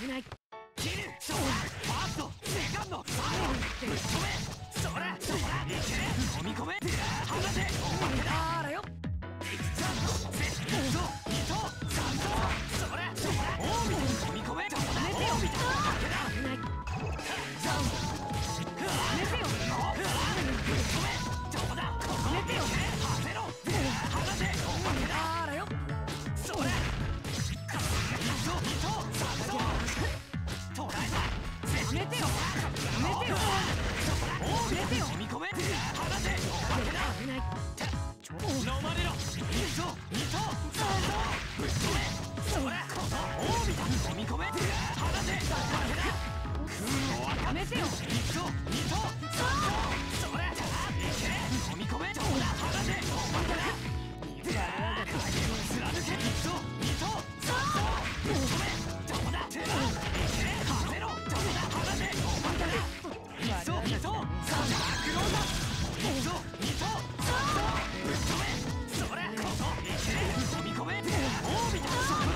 ない。 切る。そうだ。ファーストセカンドサードぶっ飛べ。そらそらいけ。飲み込め。放て。おまけだ。 あらよ。 いくぞ。せっと二頭三頭。そらそらオービタ飲み込め。どうだ。オービタおまけだ。 危ない。 ザンやめてよ。ぶっ飛べ。どうだ。ここやめてよ。はせろ。放て。おまけだ。 あらよ。 それ。二頭三頭。捕らえた。 やめてよ。やめてよ。 オービタ飲み込め。放て。おまけだ。 危ない。 飲まれろ。二頭三頭。ぶっ飛べ。それ。このオービタ飲み込め。放て。おまけだ。空をやめてよ。 一頭二頭三頭。それ。いけ。飲み込め。どうだ。放て。おまけだ。影を貫け。一頭二頭三頭。ぶっ飛べ。どうだ。いけ。はめろ。どうだ。放て。おまけだ。一頭二頭三頭。クローザー。一頭二頭三頭。ぶっ飛べ。それ。このいけ。飲み込め。オービタ。そこだ。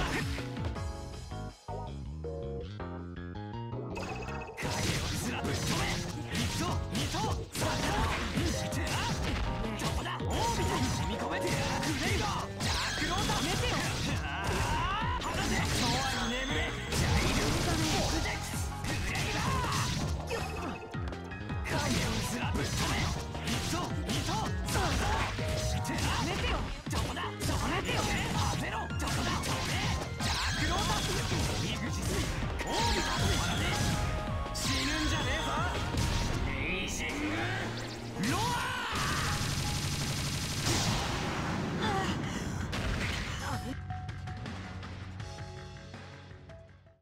ぶっ飛べ。一頭二頭三頭。どうだ。オービタに飲み込め。クレイバーダークローザー。やめてよ。放て。ノアに眠れ。ジャイルオブジェクスクレイバー。影をぶっ飛べ。一頭二頭三頭。 やめてよ。 どう